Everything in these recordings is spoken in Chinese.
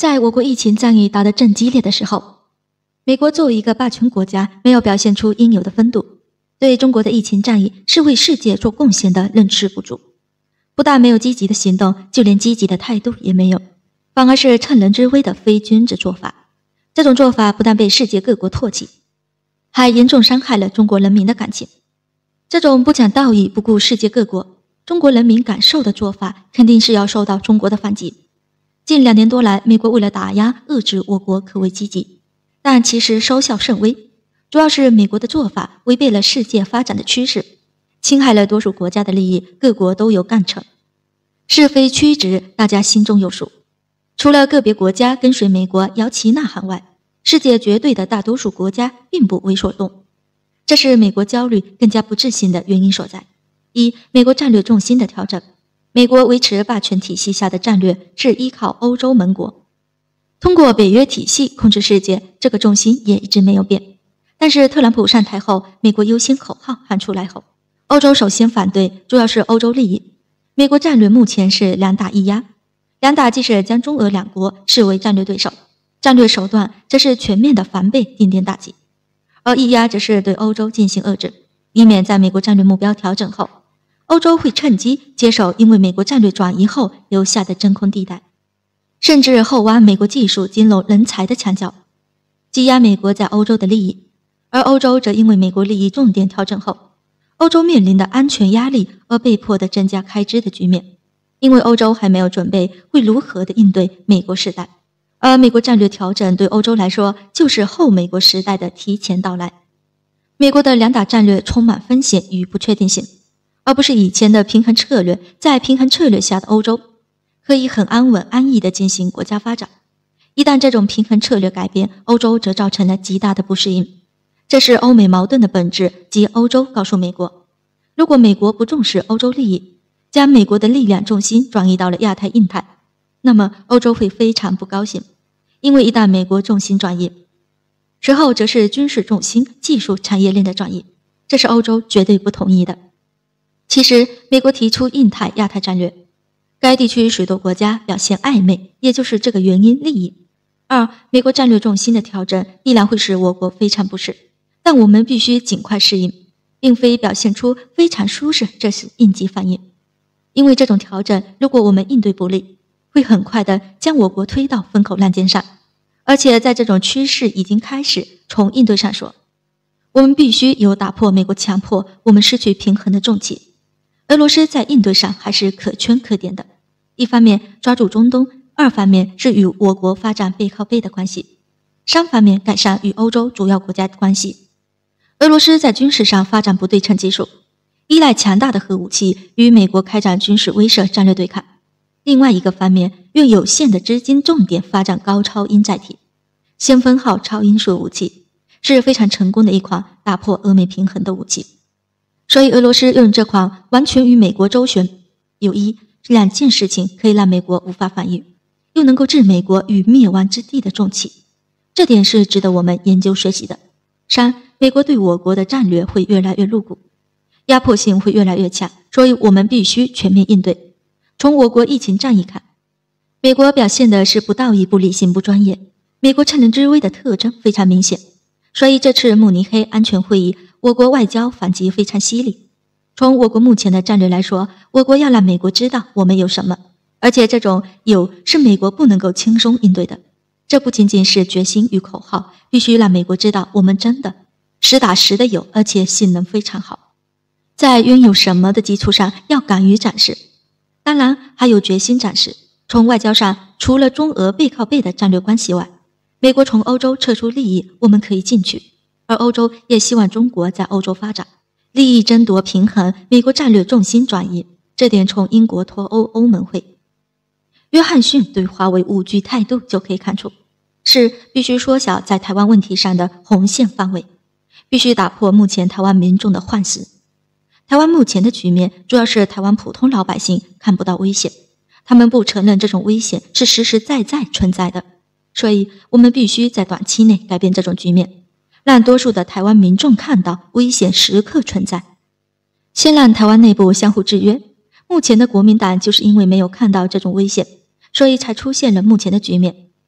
在我国疫情战役打得正激烈的时候，美国作为一个霸权国家，没有表现出应有的风度，对中国的疫情战役是为世界做贡献的认识不足，不但没有积极的行动，就连积极的态度也没有，反而是趁人之危的非君子做法。这种做法不但被世界各国唾弃，还严重伤害了中国人民的感情。这种不讲道义、不顾世界各国、中国人民感受的做法，肯定是要受到中国的反击。近2年多来，美国为了打压遏制我国可谓积极，但其实收效甚微，主要是美国的做法违背了世界发展的趋势，侵害了多数国家的利益，各国都有干成。是非曲直，大家心中有数。除了个别国家跟随美国摇旗呐喊外，世界绝对的大多数国家并不为所动。这是美国焦虑更加不自信的原因所在。一、美国战略重心的调整。美国维持霸权体系下的战略是依靠欧洲盟国，通过北约体系控制世界，这个重心也一直没有变。但是特朗普上台后，美国优先口号喊出来后，欧洲首先反对，主要是欧洲利益。美国战略目前是两打一压，两打既是将中俄两国视为战略对手，战略手段则是全面的防备定点打击，而一压则是对欧洲进行遏制，以免在美国战略目标调整后，欧洲会趁机接手因为美国战略转移后留下的真空地带，甚至后挖美国技术、金融、人才的墙角，挤压美国在欧洲的利益。而欧洲则因为美国利益重点调整后，欧洲面临的安全压力而被迫的增加开支的局面，因为欧洲还没有准备会如何的应对美国时代，而美国战略调整对欧洲来说就是后美国时代的提前到来。美国的两打战略充满风险与不确定性，而不是以前的平衡策略。在平衡策略下的欧洲可以很安稳安逸地进行国家发展，一旦这种平衡策略改变，欧洲则造成了极大的不适应。这是欧美矛盾的本质，即欧洲告诉美国，如果美国不重视欧洲利益，将美国的力量重心转移到了亚太印太，那么欧洲会非常不高兴，因为一旦美国重心转移，之后则是军事重心、技术产业链的转移，这是欧洲绝对不同意的。其实，美国提出印太亚太战略，该地区许多国家表现暧昧，也就是这个原因利益。二、美国战略重心的调整必然会使我国非常不适，但我们必须尽快适应，并非表现出非常舒适，这是应急反应。因为这种调整，如果我们应对不利，会很快地将我国推到风口浪尖上，而且在这种趋势已经开始。从应对上说，我们必须有打破美国强迫我们失去平衡的重器。俄罗斯在应对上还是可圈可点的，一方面抓住中东，二方面是与我国发展背靠背的关系，三方面改善与欧洲主要国家的关系。俄罗斯在军事上发展不对称技术，依赖强大的核武器与美国开展军事威慑战略对抗。另外一个方面，用有限的资金重点发展高超音载体，先锋号超音速武器是非常成功的一款打破俄美平衡的武器。所以俄罗斯用这款完全与美国周旋，有两件事情可以让美国无法反应，又能够置美国于灭亡之地的重器，这点是值得我们研究学习的。三、美国对我国的战略会越来越露骨，压迫性会越来越强，所以我们必须全面应对。从我国疫情战役看，美国表现的是不道义、不理性、不专业，美国趁人之危的特征非常明显，所以这次慕尼黑安全会议，我国外交反击非常犀利。从我国目前的战略来说，我国要让美国知道我们有什么，而且这种有是美国不能够轻松应对的。这不仅仅是决心与口号，必须让美国知道我们真的实打实的有，而且性能非常好。在拥有什么的基础上，要敢于展示，当然还有决心展示。从外交上，除了中俄背靠背的战略关系外，美国从欧洲撤出利益，我们可以进去，而欧洲也希望中国在欧洲发展，利益争夺平衡，美国战略重心转移，这点从英国脱欧欧盟会约翰逊对华为5G态度就可以看出，是必须缩小在台湾问题上的红线范围，必须打破目前台湾民众的幻思。台湾目前的局面主要是台湾普通老百姓看不到危险，他们不承认这种危险是实实在在存在的，所以我们必须在短期内改变这种局面，让多数的台湾民众看到危险时刻存在。先让台湾内部相互制约，目前的国民党就是因为没有看到这种危险，所以才出现了目前的局面。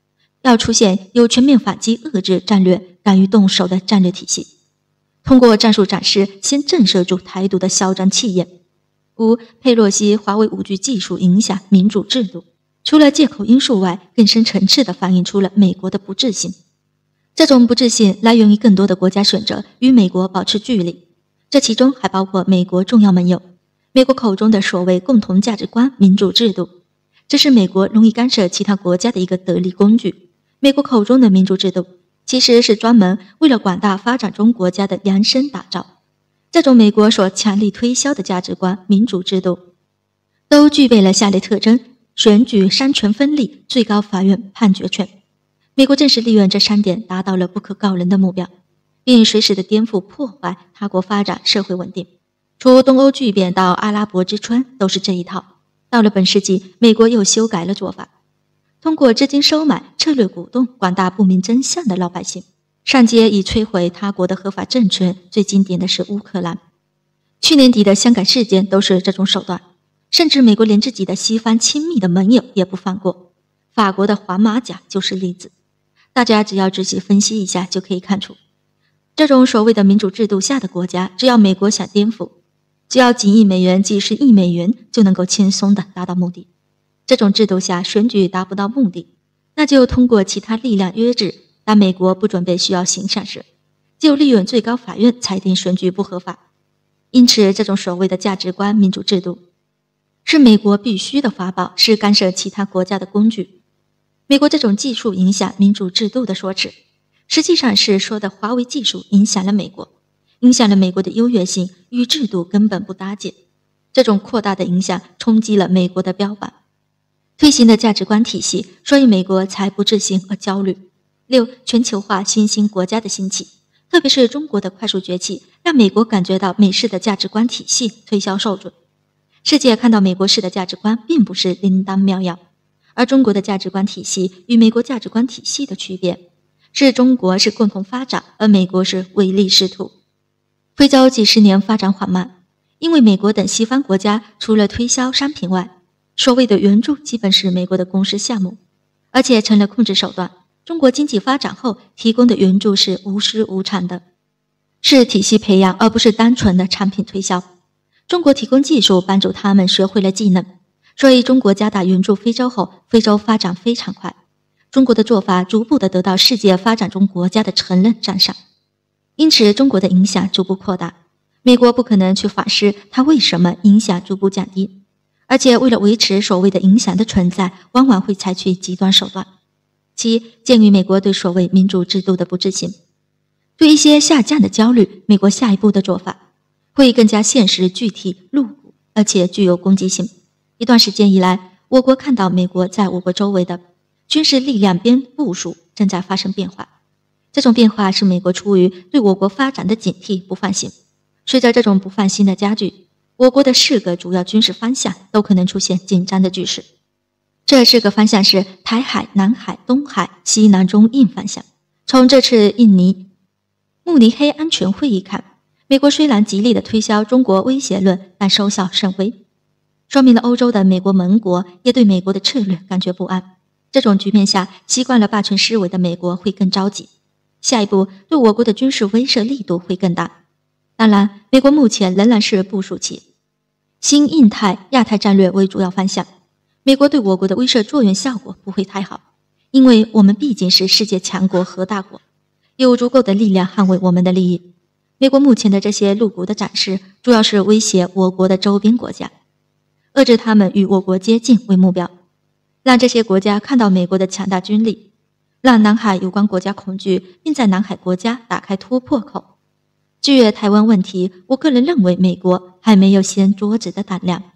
要出现有全面反击遏制战略、敢于动手的战略体系，通过战术展示先震慑住台独的嚣张气焰。5. 佩洛西华为5G 技术影响民主制度，除了借口因素外，更深层次地反映出了美国的不智性。这种不智性来源于更多的国家选择与美国保持距离，这其中还包括美国重要盟友，美国口中的所谓共同价值观、民主制度，这是美国容易干涉其他国家的一个得力工具。美国口中的民主制度，其实是专门为了广大发展中国家的量身打造。这种美国所强力推销的价值观、民主制度，都具备了下列特征：选举、三权分立、最高法院判决权。美国正是利用这3点达到了不可告人的目标，并随时的颠覆破坏他国发展社会稳定。从东欧巨变到阿拉伯之春都是这一套。到了本世纪，美国又修改了做法，通过资金收买、策略鼓动广大不明真相的老百姓，上街以摧毁他国的合法政权。最经典的是乌克兰，去年底的香港事件都是这种手段。甚至美国连自己的西方亲密的盟友也不放过，法国的黄马甲就是例子。大家只要仔细分析一下就可以看出，这种所谓的民主制度下的国家，只要美国想颠覆，只要几亿美元、几十亿美元就能够轻松地达到目的。这种制度下选举达不到目的，那就通过其他力量约制。当美国不准备需要形象时，就利用最高法院裁定选举不合法。因此这种所谓的价值观民主制度是美国必须的法宝，是干涉其他国家的工具。美国这种技术影响民主制度的说辞，实际上是说的华为技术影响了美国，影响了美国的优越性，与制度根本不搭界。这种扩大的影响冲击了美国的标榜，推行的价值观体系，所以美国才不自信而焦虑。6. 全球化新兴国家的兴起，特别是中国的快速崛起，让美国感觉到美式的价值观体系推销受准。世界看到美国式的价值观并不是灵丹妙药，而中国的价值观体系与美国价值观体系的区别是，中国是共同发展，而美国是唯利是图。非洲几十年发展缓慢，因为美国等西方国家除了推销商品外，所谓的援助基本是美国的公司项目，而且成了控制手段。中国经济发展后提供的援助是无私无偿的，是体系培养，而不是单纯的产品推销。中国提供技术帮助他们学会了技能，所以中国加大援助非洲后，非洲发展非常快。中国的做法逐步地得到世界发展中国家的承认赞赏，因此中国的影响逐步扩大。美国不可能去反思它为什么影响逐步降低，而且为了维持所谓的影响的存在，往往会采取极端手段。7. 鉴于美国对所谓民主制度的不自信，对一些下降的焦虑，美国下一步的做法会更加现实、具体、露骨，而且具有攻击性。一段时间以来，我国看到美国在我国周围的军事力量边部署正在发生变化，这种变化是美国出于对我国发展的警惕不放心。随着这种不放心的加剧，我国的4个主要军事方向都可能出现紧张的局势。这4个方向是台海、南海、东海、西南中印方向。从这次印尼慕尼黑安全会议看，美国虽然极力地推销中国威胁论，但收效甚微，说明了欧洲的美国盟国也对美国的策略感觉不安。这种局面下，习惯了霸权思维的美国会更着急，下一步对我国的军事威慑力度会更大。当然，美国目前仍然是部署其新印太、亚太战略为主要方向。美国对我国的威慑作用效果不会太好，因为我们毕竟是世界强国和大国，有足够的力量捍卫我们的利益。美国目前的这些露骨的展示，主要是威胁我国的周边国家，遏制他们与我国接近为目标，让这些国家看到美国的强大军力，让南海有关国家恐惧，并在南海国家打开突破口。至于台湾问题，我个人认为美国还没有掀桌子的胆量。